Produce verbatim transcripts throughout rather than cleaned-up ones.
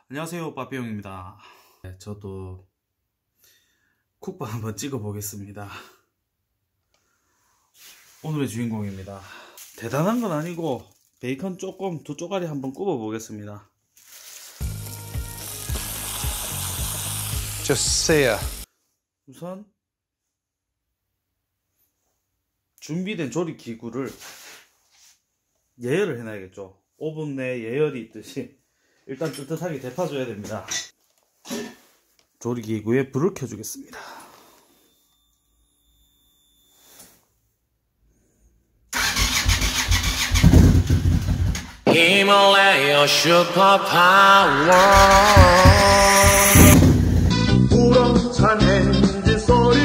안녕하세요, 빠삐용입니다. 네, 저도 쿡방 한번 찍어 보겠습니다. 오늘의 주인공입니다. 대단한 건 아니고 베이컨 조금 두 쪼가리 한번 굽어 보겠습니다. Just sear. 우선 준비된 조리 기구를 예열을 해놔야겠죠. 오븐 내 예열이 있듯이 일단 뜨뜻하게 데펴줘야 됩니다. 조리 기구에 불을 켜주겠습니다. 히말라야 슈퍼파워 우렁찬 엔진 소리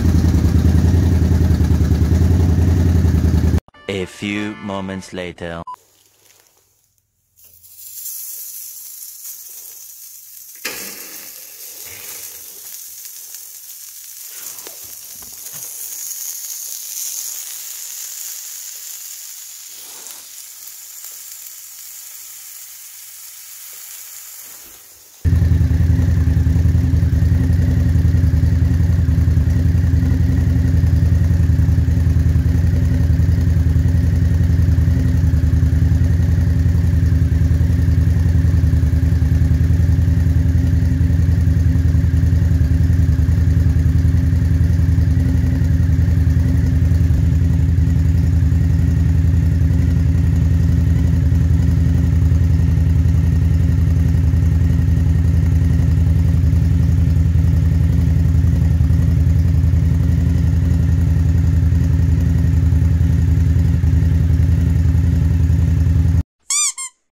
A few moments later.